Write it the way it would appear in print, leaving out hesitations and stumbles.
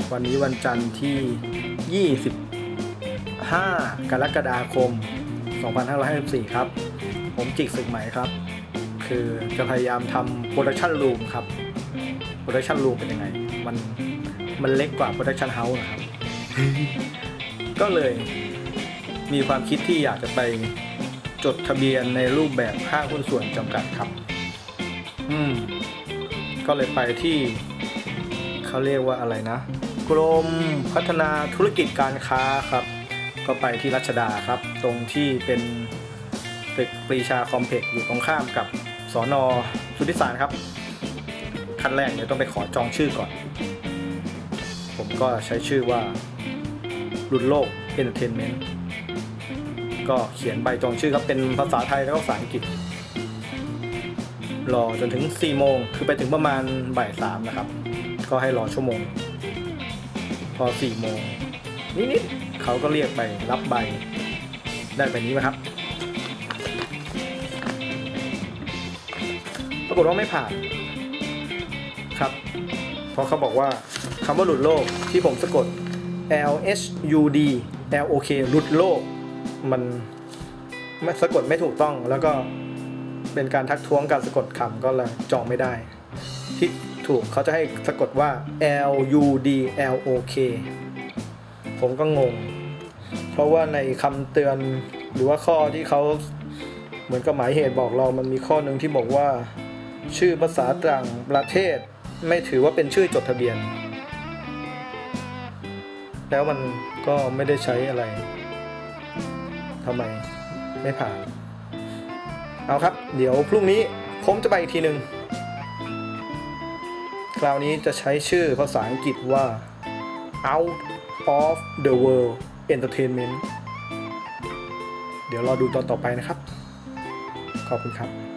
วันนี้วันจันทร์ที่ 25 กรกฎาคม 2554 ครับผมจิกศึกใหม่ครับคือจะพยายามทำโปรดักชันรูมครับโปรดักชันรูมเป็นยังไงมันเล็กกว่าโปรดักชันเฮาส์นะครับ ก็เลยมีความคิดที่อยากจะไปจดทะเบียนในรูปแบบห้างหุ้นส่วนจำกัดครับก็เลยไปที่เขาเรียกว่าอะไรนะกรมพัฒนาธุรกิจการค้าครับก็ไปที่รัชดาครับตรงที่เป็นตึกปรีชาคอมเพล็กซ์อยู่ตรงข้ามกับสน.สุทธิสารครับขั้นแรกเดี๋ยวต้องไปขอจองชื่อก่อนผมก็ใช้ชื่อว่ารุ่นโลกเอนเตอร์เทนเมนต์ก็เขียนใบจองชื่อครับเป็นภาษาไทยแล้วก็ภาษาอังกฤษรอจนถึง 4 โมงคือไปถึงประมาณบ่าย 3นะครับก็ให้รอชั่วโมงพอ 4 โมงนิดๆเขาก็เรียกไปรับใบได้แบบนี้ไหมครับปรากฏว่าไม่ผ่านครับเพราะเขาบอกว่าคำว่าหลุดโลกที่ผมสะกด LHUD LOK หลุดโลกมันสะกดไม่ถูกต้องแล้วก็เป็นการทักท้วงการสะกดคำก็เลยจองไม่ได้ที่ถูกเขาจะให้สะกดว่า LUD LOK ผมก็งงเพราะว่าในคำเตือนหรือว่าข้อที่เขาเหมือนกับหมายเหตุบอกเรามันมีข้อหนึ่งที่บอกว่าชื่อภาษาต่างประเทศไม่ถือว่าเป็นชื่อจดทะเบียนแล้วมันก็ไม่ได้ใช้อะไรทำไมไม่ผ่านเอาครับเดี๋ยวพรุ่งนี้ผมจะไปอีกทีหนึ่งคราวนี้จะใช้ชื่อภาษาอังกฤษว่า Out of the World Entertainment เดี๋ยวรอดูตอนต่อไปนะครับขอบคุณครับ